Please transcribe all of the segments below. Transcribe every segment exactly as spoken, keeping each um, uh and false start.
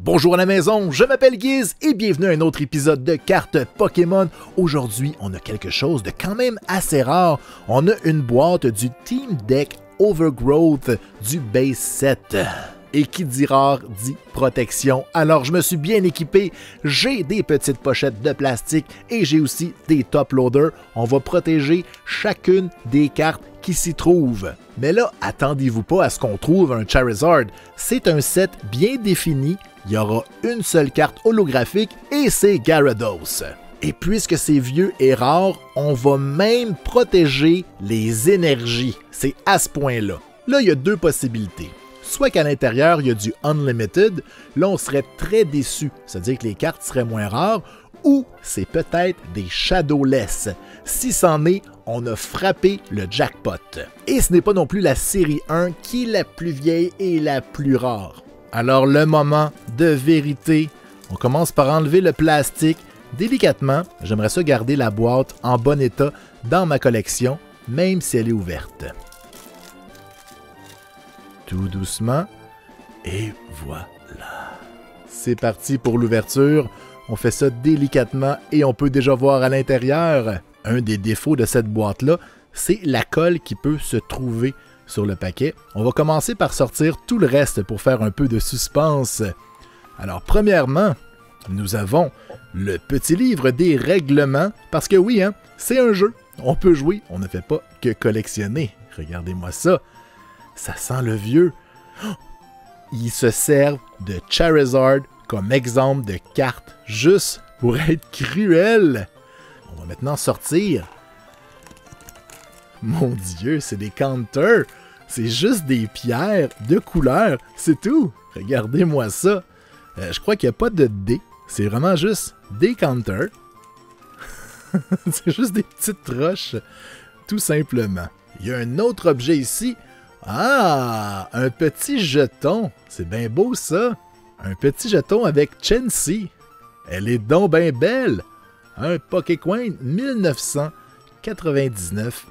Bonjour à la maison, je m'appelle Guiz et bienvenue à un autre épisode de Cartes Pokémon. Aujourd'hui, on a quelque chose de quand même assez rare. On a une boîte du Team Deck Overgrowth du Base Set. Et qui dit rare, dit protection. Alors, je me suis bien équipé. J'ai des petites pochettes de plastique et j'ai aussi des top loaders. On va protéger chacune des cartes qui s'y trouvent. Mais là, attendez-vous pas à ce qu'on trouve un Charizard. C'est un set bien défini. Il y aura une seule carte holographique et c'est Gyarados. Et puisque c'est vieux et rare, on va même protéger les énergies. C'est à ce point-là. Là, il y a deux possibilités. Soit qu'à l'intérieur, il y a du Unlimited, là on serait très déçu, c'est-à-dire que les cartes seraient moins rares, ou c'est peut-être des Shadowless. Si c'en est, on a frappé le jackpot. Et ce n'est pas non plus la série un qui est la plus vieille et la plus rare. Alors le moment de vérité, on commence par enlever le plastique délicatement. J'aimerais ça garder la boîte en bon état dans ma collection, même si elle est ouverte. Tout doucement, et voilà. C'est parti pour l'ouverture. On fait ça délicatement et on peut déjà voir à l'intérieur. Un des défauts de cette boîte-là, c'est la colle qui peut se trouver sur le paquet. On va commencer par sortir tout le reste pour faire un peu de suspense. Alors, premièrement, nous avons le petit livre des règlements, parce que oui, hein, c'est un jeu. On peut jouer, on ne fait pas que collectionner. Regardez-moi ça. Ça sent le vieux. Oh! Ils se servent de Charizard comme exemple de carte, juste pour être cruel. On va maintenant sortir. Mon Dieu, c'est des counters. C'est juste des pierres de couleur. C'est tout. Regardez-moi ça. Euh, je crois qu'il n'y a pas de dés. C'est vraiment juste des counters. C'est juste des petites roches, tout simplement. Il y a un autre objet ici. Ah, un petit jeton. C'est bien beau, ça. Un petit jeton avec Chansey. Elle est donc bien belle. Un Pokécoin mille neuf cent quatre-vingt-dix-neuf.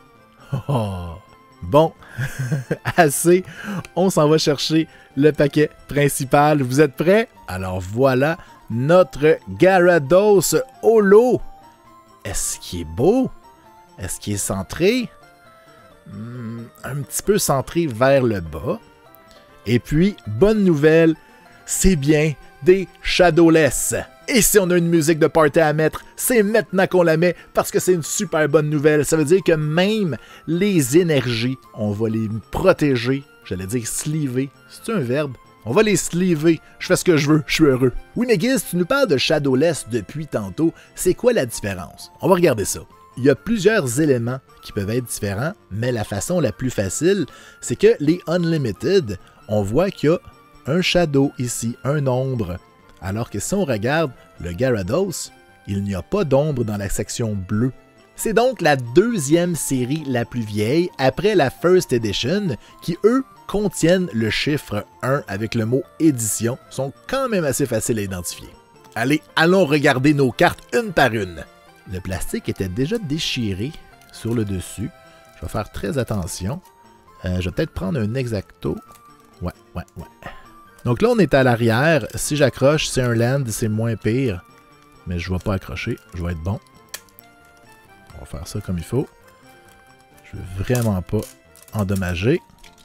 Oh. Bon, assez. On s'en va chercher le paquet principal. Vous êtes prêts? Alors voilà notre Gyarados Holo. Est-ce qu'il est beau? Est-ce qu'il est centré? Hmm, un petit peu centré vers le bas. Et puis, bonne nouvelle, c'est bien des Shadowless. Et si on a une musique de party à mettre, c'est maintenant qu'on la met parce que c'est une super bonne nouvelle. Ça veut dire que même les énergies, on va les protéger. J'allais dire sleever. C'est un verbe? On va les sleever. Je fais ce que je veux, je suis heureux. Oui, mais Guiz, tu nous parles de Shadowless depuis tantôt. C'est quoi la différence? On va regarder ça. Il y a plusieurs éléments qui peuvent être différents, mais la façon la plus facile, c'est que les Unlimited, on voit qu'il y a un shadow ici, un ombre. Alors que si on regarde le Gyarados, il n'y a pas d'ombre dans la section bleue. C'est donc la deuxième série la plus vieille après la First Edition qui, eux, contiennent le chiffre un avec le mot édition, sont quand même assez faciles à identifier. Allez, allons regarder nos cartes une par une. Le plastique était déjà déchiré sur le dessus. Je vais faire très attention. Euh, je vais peut-être prendre un Exacto. Ouais, ouais, ouais. Donc là, on est à l'arrière. Si j'accroche, c'est un land, c'est moins pire. Mais je ne vais pas accrocher. Je vais être bon. On va faire ça comme il faut. Je ne veux vraiment pas endommager.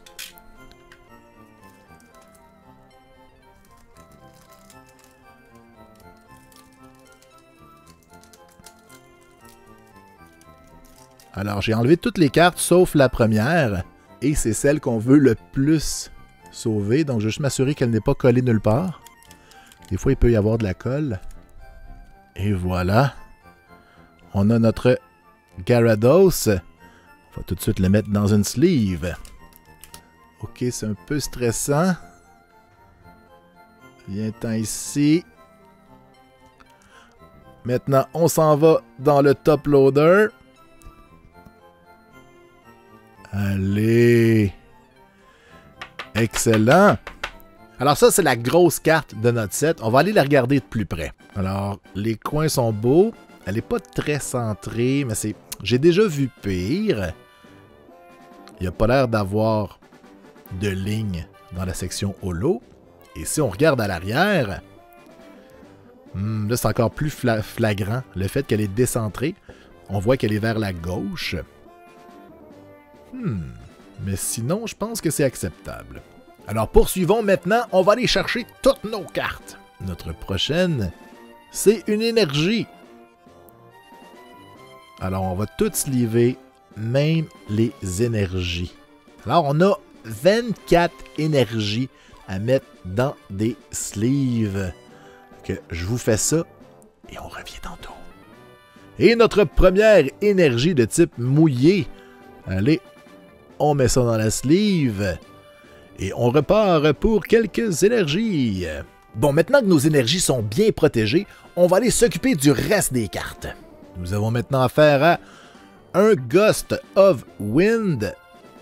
Alors, j'ai enlevé toutes les cartes sauf la première. Et c'est celle qu'on veut le plus sauver. Donc, je vais juste m'assurer qu'elle n'est pas collée nulle part. Des fois, il peut y avoir de la colle. Et voilà. On a notre Gyarados. On va tout de suite le mettre dans une sleeve. Ok, c'est un peu stressant. Viens-t'en ici. Maintenant, on s'en va dans le top loader. Allez! Excellent! Alors ça, c'est la grosse carte de notre set. On va aller la regarder de plus près. Alors, les coins sont beaux. Elle n'est pas très centrée, mais c'est... J'ai déjà vu pire. Il n'y a pas l'air d'avoir de ligne dans la section holo. Et si on regarde à l'arrière, hmm, là c'est encore plus fla flagrant. Le fait qu'elle est décentrée, on voit qu'elle est vers la gauche. Hmm, mais sinon, je pense que c'est acceptable. Alors poursuivons maintenant, on va aller chercher toutes nos cartes. Notre prochaine, c'est une énergie. Alors on va toutes sleever, même les énergies. Alors on a vingt-quatre énergies à mettre dans des sleeves. Que je vous fais ça et on revient tantôt. Et notre première énergie de type mouillé. Allez, on met ça dans la sleeve. Et on repart pour quelques énergies. Bon, maintenant que nos énergies sont bien protégées, on va aller s'occuper du reste des cartes. Nous avons maintenant affaire à un Gust of Wind.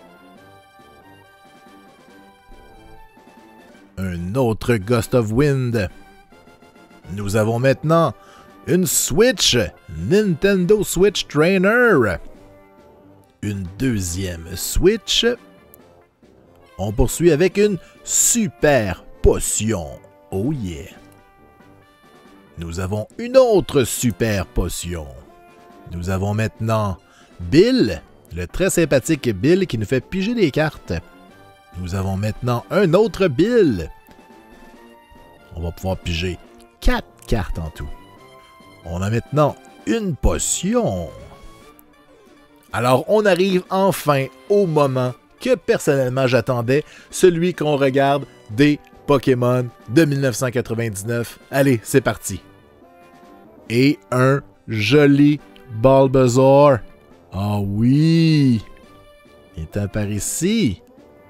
Un autre Gust of Wind. Nous avons maintenant une Switch, Nintendo Switch Trainer. Une deuxième Switch. On poursuit avec une super potion. Oh yeah. Nous avons une autre super potion. Nous avons maintenant Bill, le très sympathique Bill qui nous fait piger des cartes. Nous avons maintenant un autre Bill. On va pouvoir piger quatre cartes en tout. On a maintenant une potion. Alors, on arrive enfin au moment que personnellement j'attendais, celui qu'on regarde des Pokémon de mille neuf cent quatre-vingt-dix-neuf. Allez, c'est parti. Et un joli Bulbasaur. Ah oui! Il est un par ici.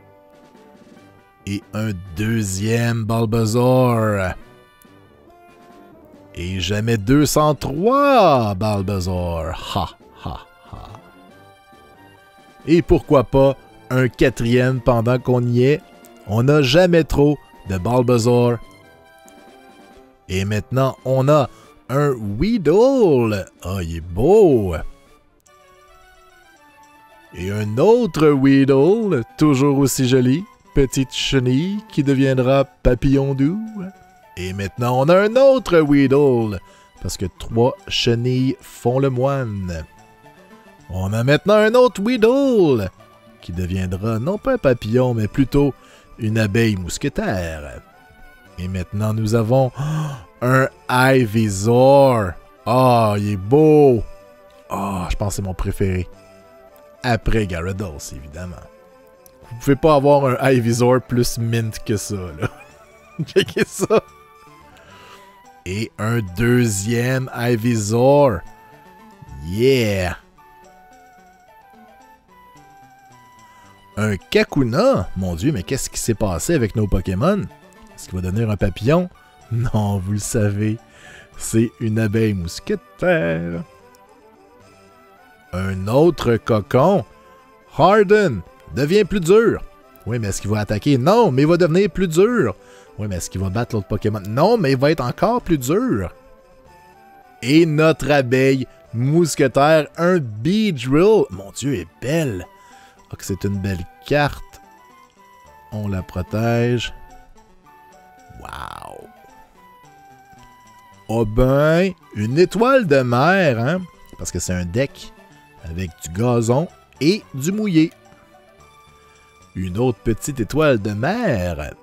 Et un deuxième Bulbasaur. Et jamais deux cent trois Bulbasaur. Ha, ha, ha. Et pourquoi pas un quatrième pendant qu'on y est. On n'a jamais trop de Bulbasaur. Et maintenant, on a un Weedle. Ah, oh, il est beau. Et un autre Weedle, toujours aussi joli. Petite chenille qui deviendra papillon doux. Et maintenant, on a un autre Weedle. Parce que trois chenilles font le moine. On a maintenant un autre Weedle. Qui deviendra non pas un papillon, mais plutôt une abeille mousquetaire. Et maintenant, nous avons un Ivysaur. Ah, oh, il est beau. Ah, oh, je pense que c'est mon préféré. Après Gyarados, évidemment. Vous pouvez pas avoir un Ivysaur plus mint que ça, là. Checkez ça. Et un deuxième Ivysaur. Yeah. Un Kakuna? Mon Dieu, mais qu'est-ce qui s'est passé avec nos Pokémon? Est-ce qu'il va devenir un papillon? Non, vous le savez. C'est une abeille mousquetaire. Un autre cocon. Harden devient plus dur. Oui, mais est-ce qu'il va attaquer? Non, mais il va devenir plus dur. Oui, mais est-ce qu'il va battre l'autre Pokémon? Non, mais il va être encore plus dur. Et notre abeille mousquetaire, un Beedrill. Mon Dieu, elle est belle. Oh, que c'est une belle carte. On la protège. Wow. Oh ben, une étoile de mer, hein? Parce que c'est un deck avec du gazon et du mouillé. Une autre petite étoile de mer.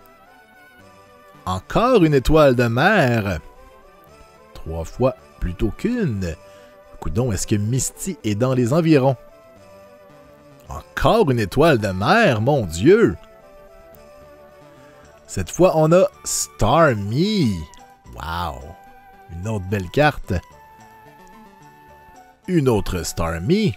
Encore une étoile de mer. Trois fois plutôt qu'une. Coudon, est-ce que Misty est dans les environs? Encore une étoile de mer, mon Dieu! Cette fois, on a Starmie. Wow! Une autre belle carte. Une autre Starmie.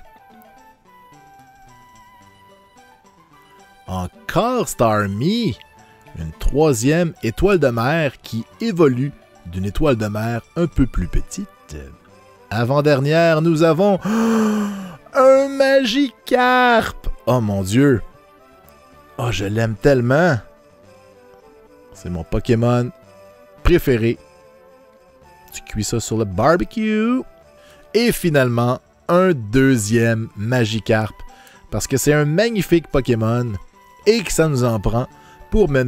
Encore Starmie. Une troisième étoile de mer qui évolue d'une étoile de mer un peu plus petite. Avant-dernière, nous avons un Magikarp. Oh mon Dieu. Oh, je l'aime tellement. C'est mon Pokémon préféré. Tu cuis ça sur le barbecue. Et finalement, un deuxième Magikarp. Parce que c'est un magnifique Pokémon et que ça nous en prend pour mener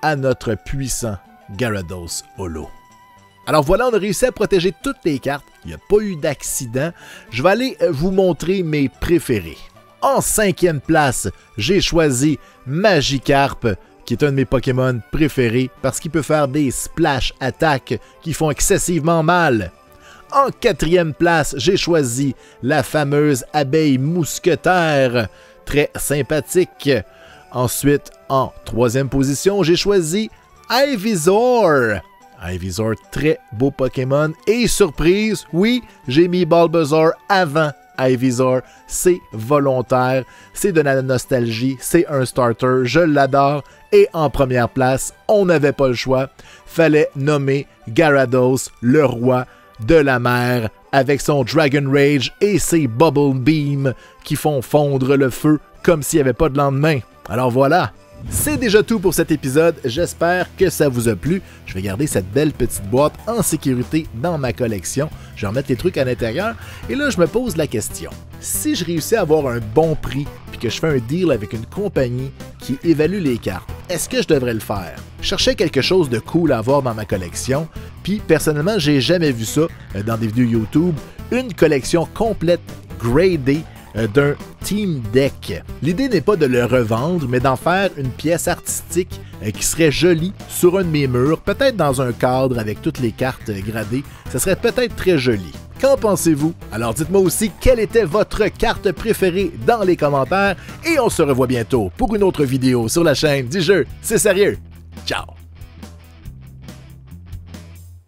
à notre puissant Gyarados Holo. Alors voilà, on a réussi à protéger toutes les cartes. Il n'y a pas eu d'accident. Je vais aller vous montrer mes préférés. En cinquième place, j'ai choisi Magikarp, qui est un de mes Pokémon préférés parce qu'il peut faire des splash attaques qui font excessivement mal. En quatrième place, j'ai choisi la fameuse abeille mousquetaire, très sympathique. Ensuite, en troisième position, j'ai choisi Ivysaur. Ivysaur, très beau Pokémon. Et surprise, oui, j'ai mis Bulbasaur avant Ivysaur. C'est volontaire, c'est de la nostalgie, c'est un starter, je l'adore. Et en première place, on n'avait pas le choix, fallait nommer Gyarados, le roi de la mer, avec son Dragon Rage et ses Bubble Beam qui font fondre le feu comme s'il n'y avait pas de lendemain. Alors voilà, c'est déjà tout pour cet épisode, j'espère que ça vous a plu. Je vais garder cette belle petite boîte en sécurité dans ma collection. Je vais remettre les trucs à l'intérieur. Et là, je me pose la question. Si je réussis à avoir un bon prix puis que je fais un deal avec une compagnie qui évalue les cartes, est-ce que je devrais le faire? Je cherchais quelque chose de cool à avoir dans ma collection. Puis personnellement, j'ai jamais vu ça dans des vidéos YouTube. Une collection complète gradée d'un Team Deck. L'idée n'est pas de le revendre, mais d'en faire une pièce artistique qui serait jolie sur un de mes murs, peut-être dans un cadre avec toutes les cartes gradées. Ça serait peut-être très joli. Qu'en pensez-vous? Alors dites-moi aussi quelle était votre carte préférée dans les commentaires et on se revoit bientôt pour une autre vidéo sur la chaîne du jeu. C'est sérieux! Ciao!